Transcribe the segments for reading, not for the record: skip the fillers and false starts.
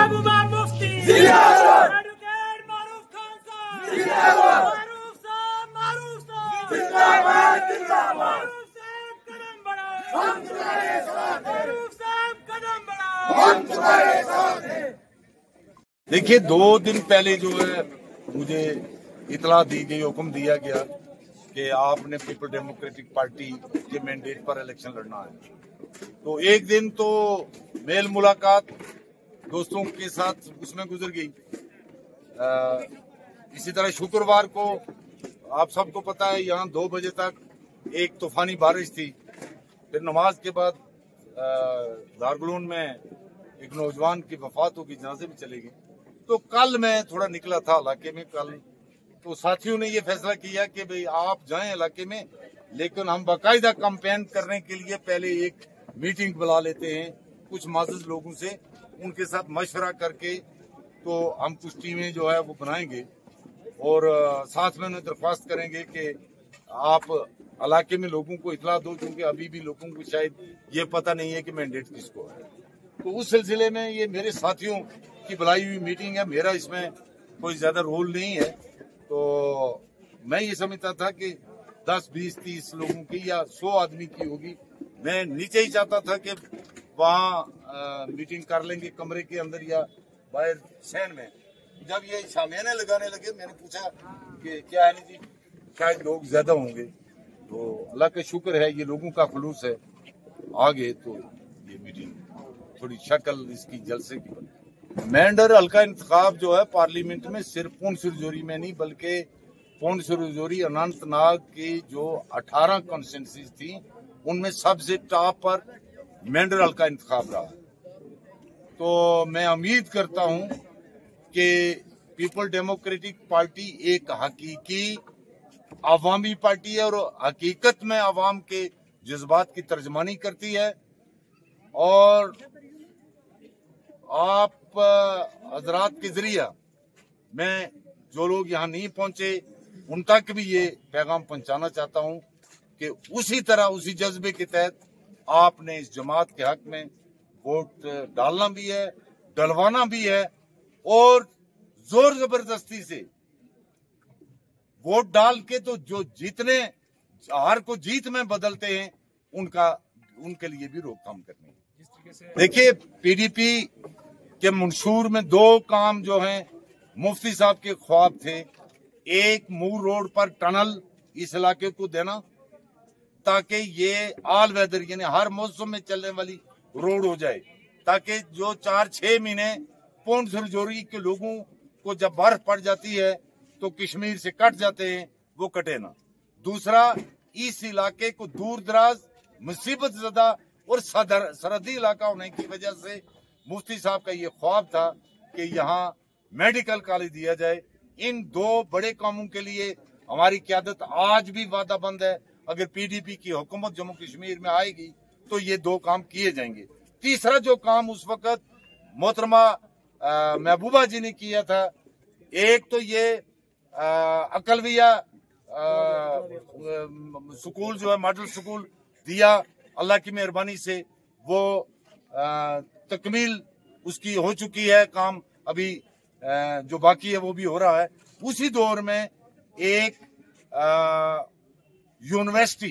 महबूबा मुफ्ती जिंदाबाद, एडवोकेट मारूफ खान साहब जिंदाबाद, मारूफ साहब जिंदाबाद जिंदाबाद, मारूफ साहब कदम बढ़ाओ हम तुम्हारे साथ हैं, मारूफ साहब कदम बढ़ाओ हम तुम्हारे साथ हैं। देखिए 2 दिन पहले जो है मुझे इतला दी गई, हुक्म दिया गया कि आपने पीपल डेमोक्रेटिक पार्टी के मैंडेट पर इलेक्शन लड़ना है। तो एक दिन तो मेल मुलाकात दोस्तों के साथ उसमें गुजर गई। इसी तरह शुक्रवार को आप सबको पता है यहाँ 2 बजे तक एक तूफानी बारिश थी। फिर नमाज के बाद दारगुलून में एक नौजवान की वफात होगी, जनाजे भी चलेगी। तो कल मैं थोड़ा निकला था इलाके में कल, तो साथियों ने ये फैसला किया कि भाई आप जाएं इलाके में, लेकिन हम बाकायदा कैंपेन करने के लिए पहले एक मीटिंग बुला लेते हैं कुछ माज़िज़ लोगों से, उनके साथ मशवरा करके तो हम कुछ टीमें जो है वो बनाएंगे और साथ में उन्हें दरख्वास्त करेंगे कि आप इलाके में लोगों को इतला दो, क्योंकि अभी भी लोगों को शायद ये पता नहीं है कि मैंडेट किसको है। तो उस सिलसिले में ये मेरे साथियों की बुलाई हुई मीटिंग है, मेरा इसमें कोई ज्यादा रोल नहीं है। तो मैं ये समझता था कि 10, 20, 30 लोगों की या 100 आदमी की होगी। मैं नीचे ही चाहता था कि वहाँ मीटिंग कर लेंगे कमरे के अंदर या बाहर सहन में। जब ये शामियाने लगाने लगे मैंने पूछा कि क्या है जी, शायद लोग ज्यादा होंगे। तो अल्लाह का शुक्र है, ये लोगों का खुलूस है। आगे तो ये मीटिंग थोड़ी शक्ल इसकी जलसे की बनी। मेंढर हल्का इंतखाब जो है पार्लियामेंट में सिर्फ पुंछ रजौरी में नहीं बल्कि पुंछ रजौरी अनंतनाग की जो 18 कॉन्स्टिट्यूंसीज थी उनमें सबसे टॉप पर मेंढर हल्का इंतखाब रहा। तो मैं उम्मीद करता हूं कि पीपल डेमोक्रेटिक पार्टी एक हकीकी अवामी पार्टी है और हकीकत में अवाम के जज्बात की तर्जमानी करती है। और आप हजरात के जरिया मैं जो लोग यहाँ नहीं पहुंचे उन तक भी ये पैगाम पहुंचाना चाहता हूं कि उसी तरह उसी जज्बे के तहत आपने इस जमात के हक में वोट डालना भी है, डलवाना भी है और जोर जबरदस्ती से वोट डाल के तो जो जितने हार को जीत में बदलते हैं उनके लिए भी रोकथाम करनी है। देखिए पीडीपी के मंशूर में 2 काम जो हैं मुफ्ती साहब के ख्वाब थे। एक मूर रोड पर टनल इस इलाके को देना ताकि ये ऑल वेदर यानी हर मौसम में चलने वाली रोड हो जाए, ताकि जो 4-6 महीने पुंछ रजौरी के लोगों को जब बर्फ पड़ जाती है तो कश्मीर से कट जाते हैं, वो कटे ना। दूसरा, इस इलाके को दूर दराज मुसीबत ज़दा और सरहदी इलाका होने की वजह से मुफ्ती साहब का ये ख्वाब था कि यहाँ मेडिकल कॉलेज दिया जाए। इन 2 बड़े कामों के लिए हमारी क़यादत आज भी वादाबंद है। अगर पीडीपी की हुकूमत जम्मू कश्मीर में आएगी तो ये 2 काम किए जाएंगे। तीसरा जो काम उस वक्त मोहतरमा महबूबा जी ने किया था, एक तो ये अकलविया स्कूल जो है मॉडल स्कूल दिया, अल्लाह की मेहरबानी से वो तकमील उसकी हो चुकी है, काम अभी जो बाकी है वो भी हो रहा है। उसी दौर में एक यूनिवर्सिटी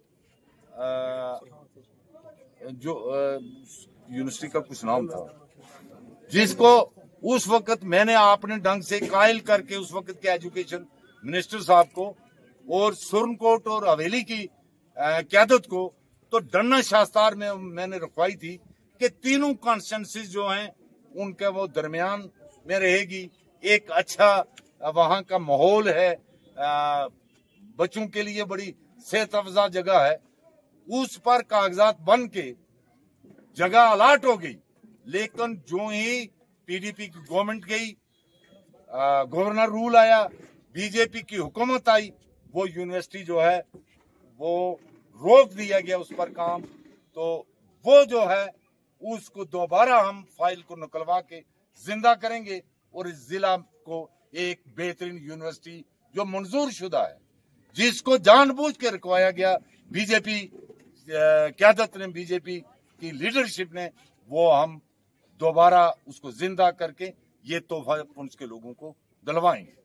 जो यूनिवर्सिटी का कुछ नाम था जिसको उस वक्त मैंने अपने ढंग से कायल करके उस वक्त के एजुकेशन मिनिस्टर साहब को और सुरनकोट और हवेली की क़यादत को तो डन्ना शास्तार में मैंने रखवाई थी कि तीनों कॉन्स्टिट्यूंसीज जो हैं उनके वो दरमियान में रहेगी। एक अच्छा वहाँ का माहौल है, बच्चों के लिए बड़ी सेहत अफजा जगह है। उस पर कागजात बन के जगह अलाट हो गई, लेकिन जो ही पीडीपी की गवर्नमेंट गई, गवर्नर रूल आया, बीजेपी की हुकूमत आई, वो यूनिवर्सिटी जो है वो रोक दिया गया उस पर काम। तो वो जो है उसको दोबारा हम फाइल को निकलवा के जिंदा करेंगे और इस जिला को एक बेहतरीन यूनिवर्सिटी जो मंजूर शुदा है, जिसको जानबूझ के रखवाया गया बीजेपी क़यादत ने, बीजेपी की लीडरशिप ने, वो हम दोबारा उसको जिंदा करके ये तोहफा पुंछ के लोगों को दिलवाएंगे।